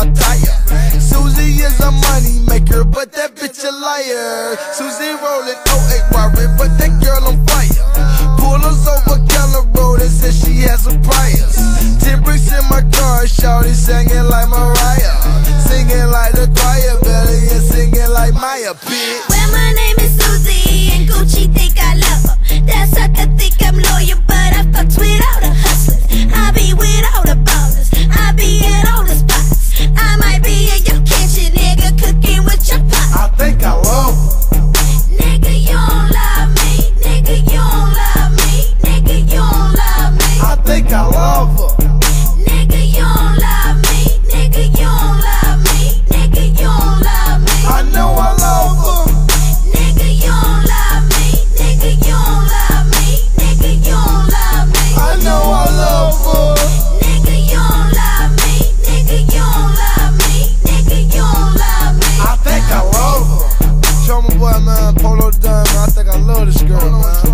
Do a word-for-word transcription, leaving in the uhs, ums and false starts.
my tire. Susie is a money maker, but that bitch a liar. Susie rolling oh eight Warren, but that girl on fire. Pull us over Keller Road and said she has some priors. Ten bricks in my car, shawty singing like Mariah, singing like the choir, belly and singing like Maya, bitch. Well, my name is Susie, and Gucci think I love her. That sucker think I'm loyal, but I fucks with all the hustlers. I be with all the ballers, I be at all the spots. I might be in your kitchen, nigga, cooking with your pot. I think I love her. Nigga, you don't love me. Nigga, you don't love me. Nigga, you don't love me. I think I love her. Nigga, you don't love me. Nigga, you don't love me. Nigga, you don't love me. I know I love her. Nigga, you don't love me. Nigga, you don't love me. Nigga, you don't love me. I know I love her. Nigga, you don't love me. Nigga, you don't love me. Nigga, you don't love me. I think I love her. Show my boy, man, Polo Dunn, man. I think I love this girl, man.